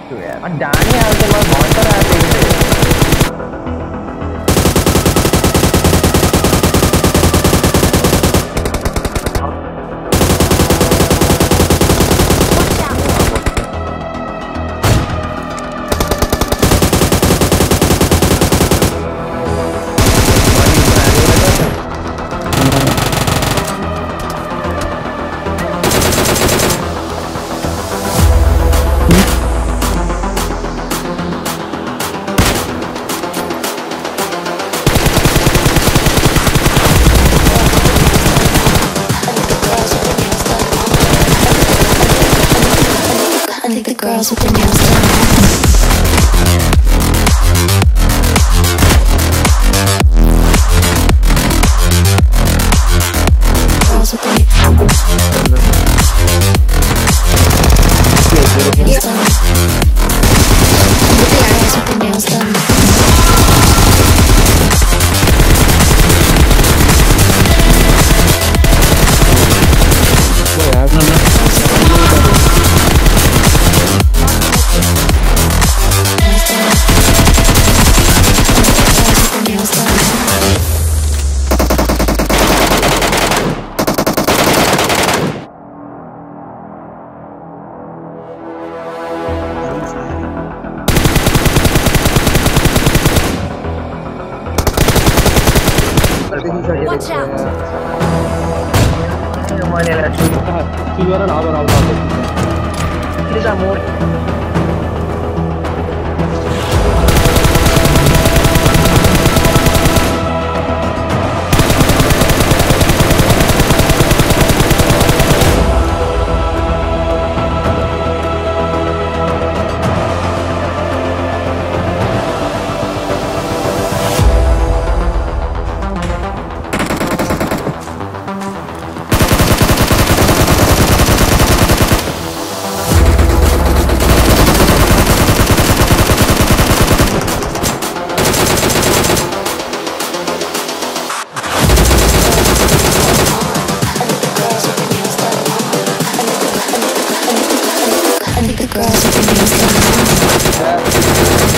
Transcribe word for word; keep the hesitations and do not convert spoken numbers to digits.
तू यार और डानी आते मैं बहुत तरह आते हैं Girls with their nails done. Girls with their nails done. With the girls with their nails done. Watch out! It is a more girls with their nails done.